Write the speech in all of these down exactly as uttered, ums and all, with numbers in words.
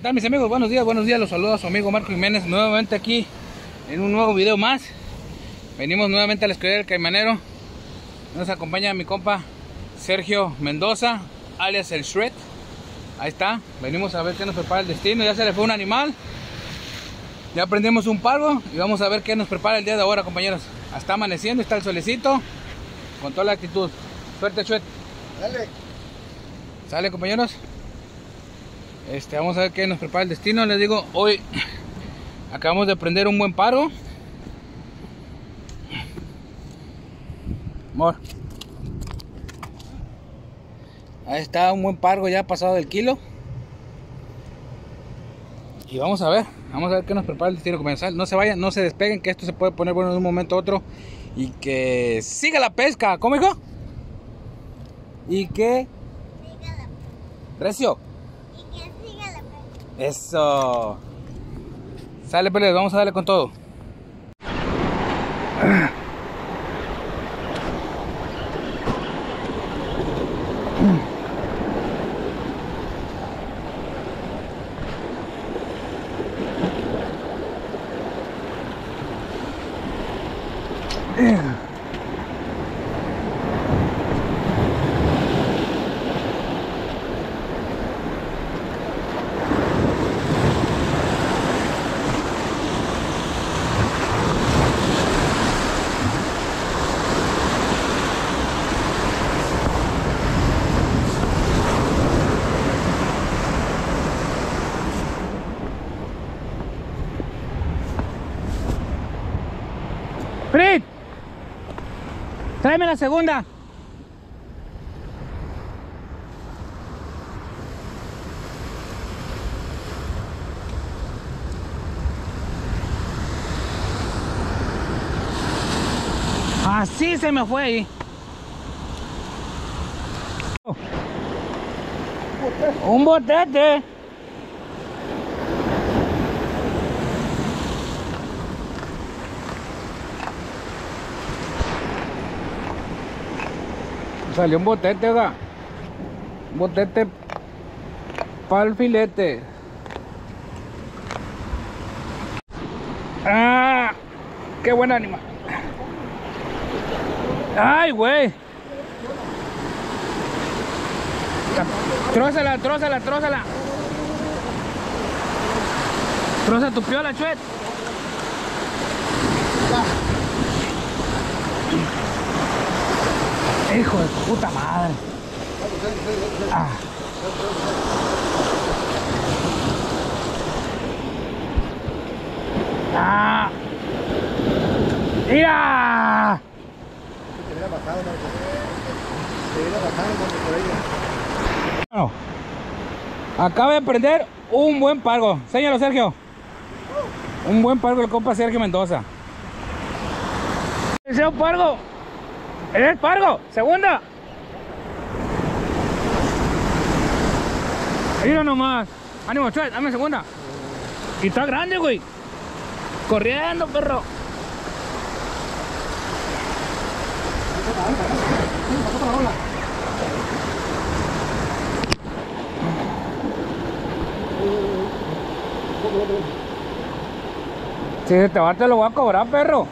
tal, mis amigos? Buenos días, buenos días. Los saluda su amigo Marco Jiménez nuevamente aquí en un nuevo video más. Venimos nuevamente a la escuela del Caimanero. Nos acompaña mi compa Sergio Mendoza, alias el Shred. Ahí está, venimos a ver qué nos prepara el destino. Ya se le fue un animal, ya prendimos un palo y vamos a ver qué nos prepara el día de ahora, compañeros. Está amaneciendo, está el solecito, con toda la actitud. Suerte, Shred. Dale. Sale, compañeros. Este, vamos a ver qué nos prepara el destino. Les digo, hoy acabamos de prender un buen paro. Amor. Ahí está, un buen paro ya pasado del kilo. Y vamos a ver, vamos a ver qué nos prepara el destino comensal. No se vayan, no se despeguen, que esto se puede poner bueno de un momento a otro. Y que siga la pesca. ¿Cómo, hijo? Y que Siga la recio. y que siga la pesca. Eso. Sale, pues, vamos a darle con todo. Frit, tráeme la segunda. Así se me fue ahí. Un botete. Salió un botete, oiga. Un botete para el filete. ¡Ah! ¡Qué buen animal! ¡Ay, güey! Trózala, trózala, trózala. Troza tu piola, Chuet. Hijo de puta madre. Ah. Ah. ¡Mira! Se hubiera bajado, Marco. Se hubiera bajado, Marco, por ella. Bueno, acaba de prender un buen pargo. Séñalo, Sergio. Un buen pargo el compa Sergio Mendoza. ¡Ese es un pargo! ¡Es pargo! ¡Segunda! Mira nomás. Ánimo, Chuet, dame segunda. Y está grande, güey. Corriendo, perro. Si se te va, te lo voy a cobrar, perro.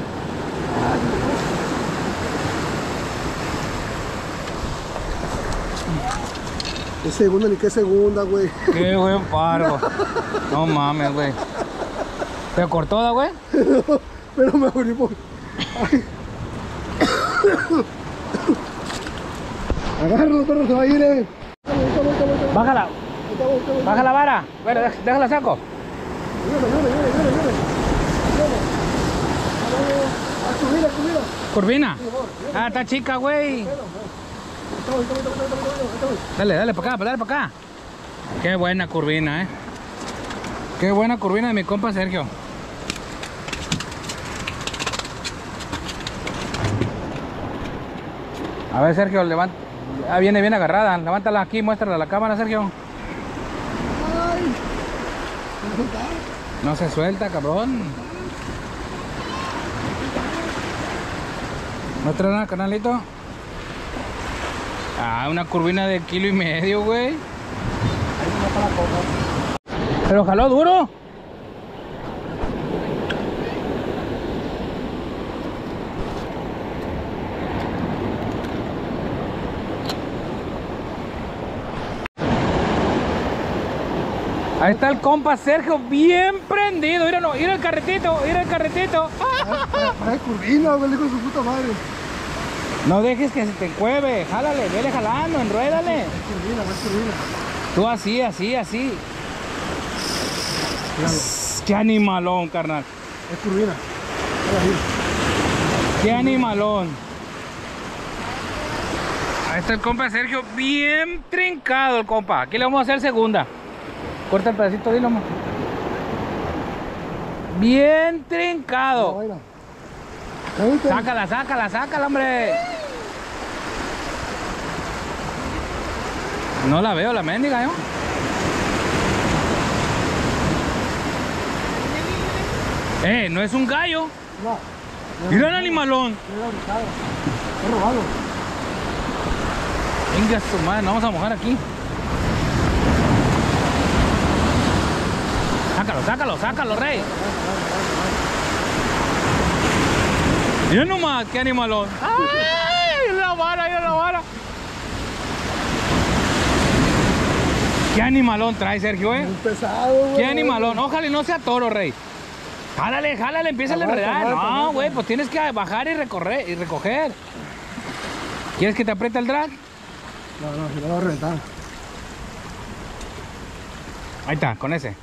¿Qué segunda ni qué segunda, güey? Qué buen pargo. No mames, güey. ¿Te cortó, da, güey? No, pero me morí por... Ay. Agárralo, perro, se va a ir, eh. Bájala. Baja la vara. Bueno, dej- déjala saco. Ayúdame, ayúdame, ayúdame, ayúdame. Ayúdame. A subir, a subir. Curvina. Ah, está chica, güey. Dale, dale para acá, dale para acá. Qué buena curvina, eh. Qué buena curvina de mi compa Sergio. A ver, Sergio, levanta. Ah, viene bien agarrada. Levántala aquí, muéstrala a la cámara, Sergio. No se suelta, cabrón. Muéstrala, canalito. Ah, una curvina de kilo y medio, güey. Ahí no está la copa. Pero jaló duro. Ahí está el compa Sergio, bien prendido. Mira, no, mira el carretito, mira el carretito. Ay, curvina, güey, hijo de su puta madre. No dejes que se te encueve, jálale, vele jalando, enruédale. Es curvina, es curvina. Tú así, así, así. Míralo, Qué animalón, carnal. es curvina. Mira ahí. Qué animalón. Ahí está el compa Sergio, bien trincado el compa. Aquí le vamos a hacer segunda. Corta el pedacito, dilo, amor. Bien trincado. Mira, mira. ¿Viste? Sácala, sácala, sácala, hombre. No la veo, la mendiga, ¿no? Eh, no es un gallo. No. Mira el animalón. Mira, brincado. Es robado. Venga, su madre, nos vamos a mojar aquí. Sácalo, sácalo, sácalo, rey. Mira nomás, qué animalón. ¡Ay! La vara, mira la vara. Qué animalón trae, Sergio, eh. Muy pesado, güey. Qué animalón. Ojalá y no sea toro, rey. Jálale, jálale, empieza a Aguanta, enredar. aguanta, No, aguanta. güey, pues tienes que bajar y recorrer y recoger. ¿Quieres que te apriete el drag? No, no, si no lo va a reventar. Ahí está, con ese.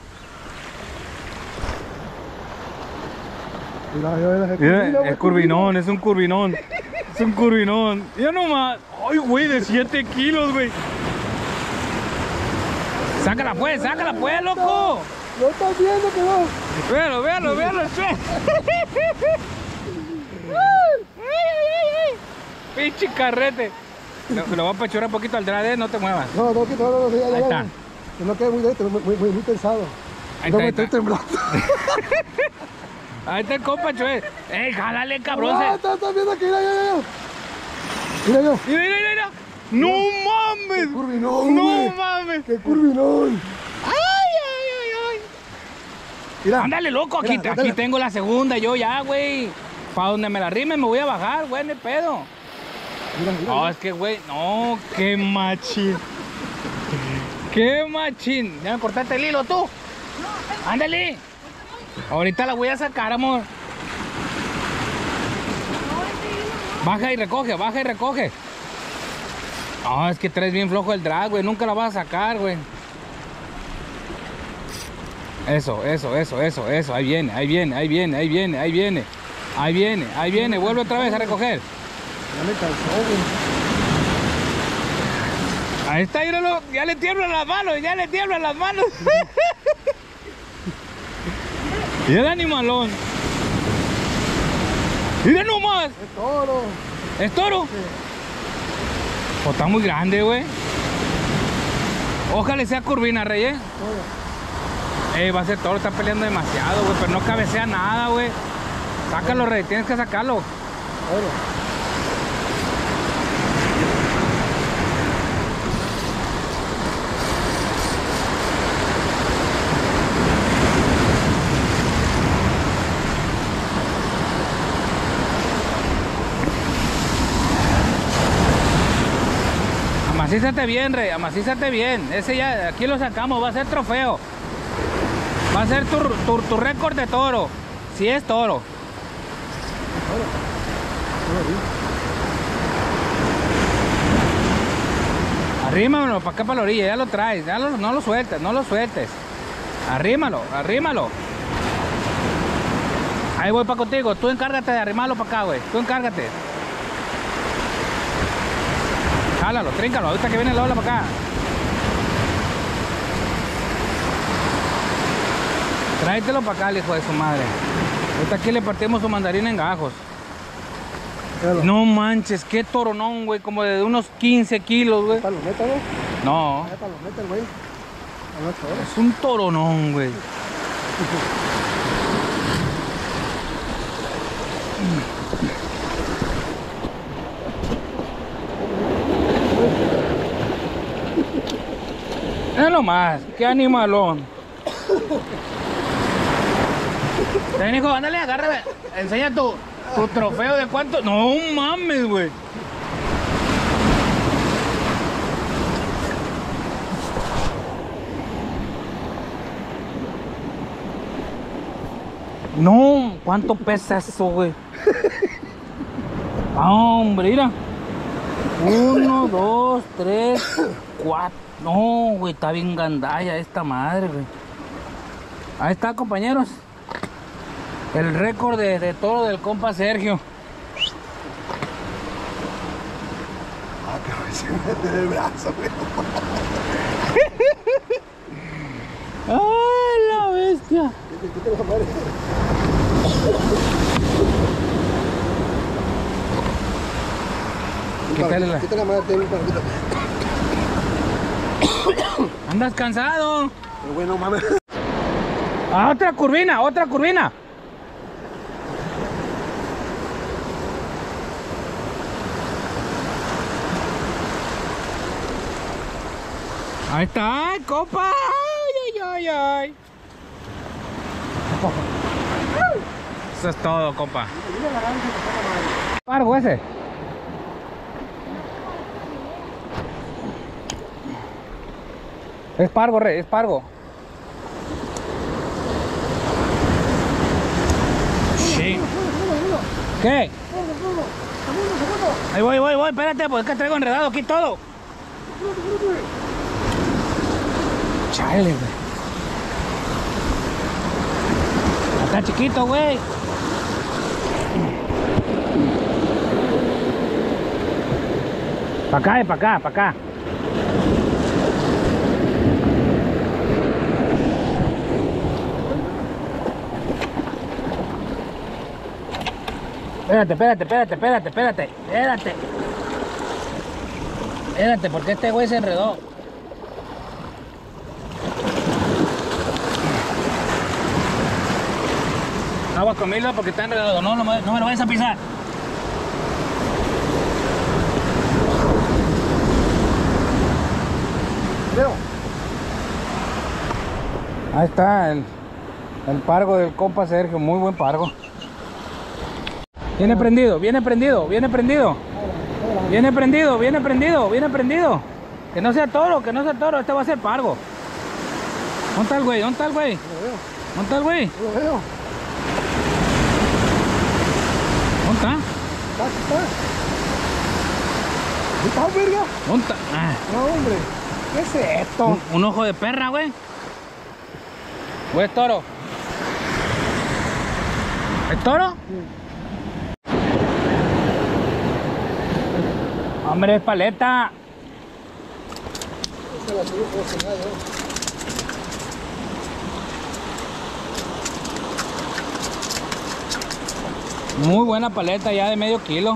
Mira, mira, mira, Mira, güey, es curvinón, es un curvinón. Es un curvinón. Mira nomás. Ay, güey, de siete kilos, güey. Sácala pues, sácala pues, loco. ¿No estás viendo que no? Véalo, véalo, véalo. Pinche carrete. Lo, lo voy a apechurar un poquito al drag, no te muevas. No, no, que no, no, no, ya, ya, Ahí ya. está. Que no quede muy dentro, muy, muy, muy, muy pesado. Ahí No está, me ahí estoy está. temblando. Ahí está el compa, Chue. ¡Ey, jálale, cabrón! Ah, estás estás viendo que mira, mira, mira. Mira yo. Mira, mira, mira. ¡No mames! Curvinón, ¡No güey. mames! ¡Qué curvinón! ¡Ay, ay, ay, ay! Mira. Ándale, loco, aquí, Mira, aquí mira. tengo la segunda yo ya, güey. Para donde me la rime me voy a bajar, güey, no hay pedo. Mira, mira. No, es que, güey, no, qué machín. Qué machín. Déjame cortarte el hilo, tú. Ándale. Ahorita la voy a sacar, amor. Baja y recoge, baja y recoge. No, es que traes bien flojo el drag, güey. Nunca la vas a sacar, güey. Eso, eso, eso, eso, eso. Ahí viene, ahí viene, ahí viene, ahí viene, ahí viene. Ahí viene, ahí viene. Vuelve otra vez a recoger. Ya me cansó, güey. Ahí está, míralo. Ya le tiemblan las manos, ya le tiemblan las manos. Mira el animalón. Mira nomás. Es toro. ¿Es toro? O está muy grande, güey. Ojalá sea curvina, rey, eh. Toro. Ey, va a ser toro, está peleando demasiado, güey. Pero no cabecea nada, güey. Sácalo, rey, tienes que sacarlo. Toro. Amacízate bien, rey, amacízate bien. Ese ya, aquí lo sacamos, va a ser trofeo. Va a ser tu, tu, tu récord de toro. Si es toro. Toro. Toro, sí. Arrímalo para acá para la orilla, ya lo traes, ya lo, no lo sueltes, no lo sueltes. Arrímalo, arrímalo. Ahí voy para contigo, tú encárgate de arrimarlo para acá, güey. Tú encárgate. Jálalo, tríncalo, ahorita que viene la ola para acá. Tráetelo para acá, el hijo de su madre. Ahorita aquí le partimos su mandarina en gajos. Míralo. No manches, qué toronón, güey, como de unos quince kilos, güey. Palometa, ¿no? No, Es palometa, el güey. No es toro. es un toronón, güey. Mira nomás, qué animalón. Ven, hijo, ándale, agárrame. Enseña tu, tu trofeo de cuánto. No mames, güey. No, ¿cuánto pesa eso, güey? Ah, hombre, mira. Uno, dos, tres, cuatro. No, güey, está bien gandalla esta madre, güey. Ahí está, compañeros. El récord de, de toro del compa Sergio. Ah, que se mete en el brazo, güey. ¡Ay, la bestia! Quítale la madre. Quítale la- Quítale la madre, ten un poquito. Andas cansado. Pero bueno, mames. Ah, otra curvina, otra curvina. Ahí está, compa. Ay, ay, ay, ay. Eso es todo, compa. Pargo ese. Es pargo, rey, es pargo. Sí. ¿Qué? Ahí voy, voy, voy, espérate, porque es que traigo enredado aquí todo. Chale, güey. Está chiquito, güey. Pa' acá y pa' acá, pa' acá. Espérate, espérate, espérate, espérate, espérate, espérate. Espérate, porque este güey se enredó. Agua conmigo porque está enredado, no, no, me- no me lo vayas a pisar. Leo. Ahí está el, el pargo del compa Sergio, muy buen pargo. Viene prendido, viene prendido, viene prendido. Viene prendido, viene prendido, viene prendido. Que no sea toro, que no sea toro, este va a ser pargo. ¿Dónde está el güey? ¿Dónde está el güey? No lo veo. ¿Dónde está el güey? No lo veo. ¿Dónde está? ¿Está? ¿Está? ¿Está, verga? ¿Dónde está? Ah, No, hombre. ¿Qué es esto? un, un ojo de perra, güey. ¿O es toro? ¿Es toro? Hombre, es paleta. Esta la tuve por cenar, ¿no? Muy buena paleta, ya de medio kilo.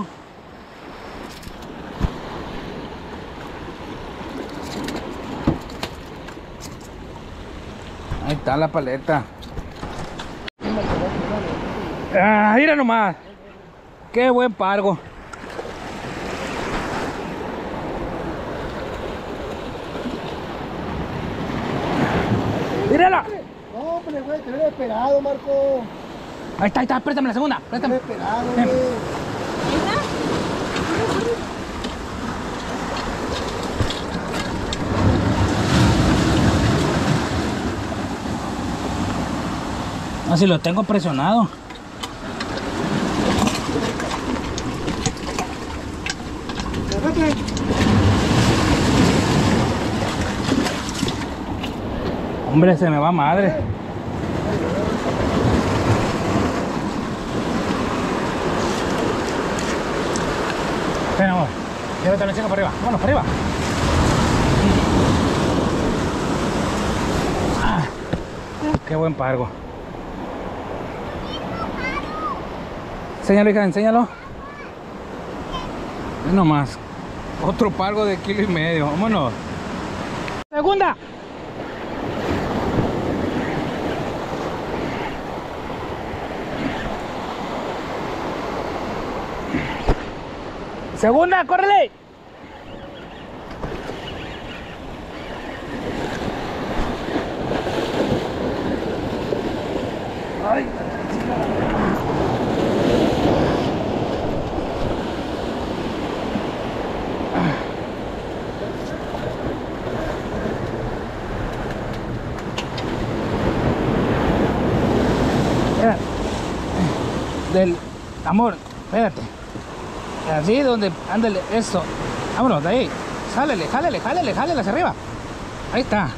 Ahí está la paleta. Ah, mira nomás. Qué buen pargo. Mírala. No, hombre, güey, te hubiera esperado, Marco. Ahí está, ahí está. Préstame la segunda. Te Préstame. hubiera esperado, Ven. güey. No, si lo tengo presionado. Vete. Hombre, se me va madre. Ven, amor. Llévate la chica para arriba. Vámonos, para arriba. Ah, qué buen pargo. Enséñalo, hija, enséñalo. Ven nomás. Otro pargo de kilo y medio. Vámonos. Segunda. Segunda, córrele. Amor, espérate. Así donde, ándale, eso. Vámonos, de ahí. Jálele, jálele, jálele, jálele hacia arriba. Ahí está.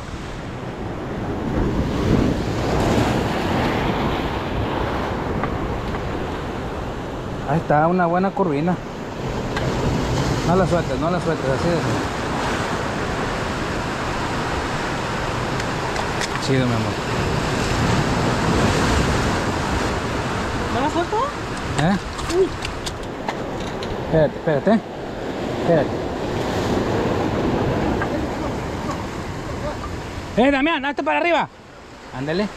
Ahí está, una buena curvina. No la sueltes, no la sueltes, así de... Chido, mi amor. ¿No la suelto? ¿Eh? Uy. Espérate, espérate. Espérate. ¡Eh, Damián! ¡Hazte para arriba! Ándale.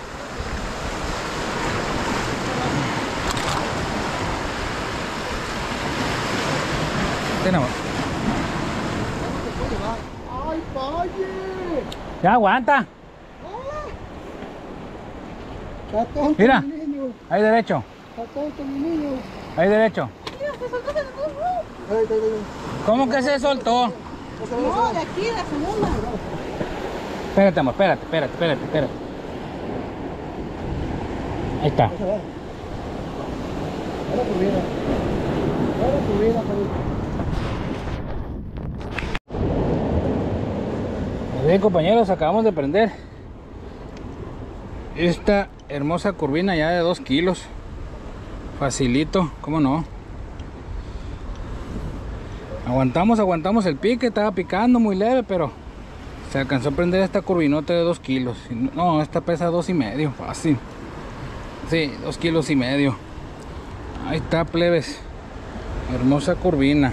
Ten, amor. ¡Ay, paye! Ya aguanta. Está tonto Mira. mi niño. Ahí derecho. Está tonto mi niño. Ahí derecho. Mira, se soltó de nuevo. Ay, ay, ay, ay. ¿Cómo que se soltó? No se va, no se No, va. de aquí, la segunda. Espérate, amor, espérate, espérate, espérate, espérate. Ahí está. No se va. Ahora tu vida. Ahora tu vida, paye. Bien, compañeros, acabamos de prender esta hermosa curvina ya de dos kilos. Facilito, ¿cómo no? Aguantamos, aguantamos el pique, estaba picando muy leve, pero se alcanzó a prender esta curvinota de dos kilos. No, esta pesa dos y medio, fácil. Sí, dos kilos y medio. Ahí está, plebes. Hermosa curvina.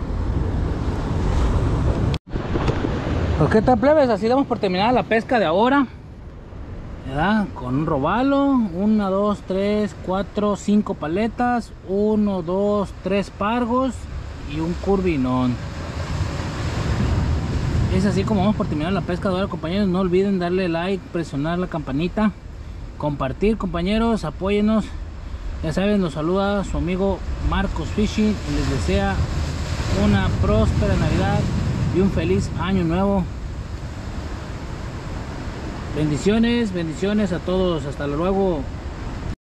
Pues qué tal, plebes, así damos por terminada la pesca de ahora, ¿verdad? Con un robalo, una, dos, tres, cuatro, cinco paletas, uno, dos, tres pargos y un curvinón. Es así como vamos por terminar la pesca de ahora, compañeros. No olviden darle like, presionar la campanita, compartir, compañeros, apóyenos. Ya saben, nos saluda su amigo Marcos Fishing y les desea una próspera Navidad y un feliz año nuevo. Bendiciones, bendiciones a todos. Hasta luego.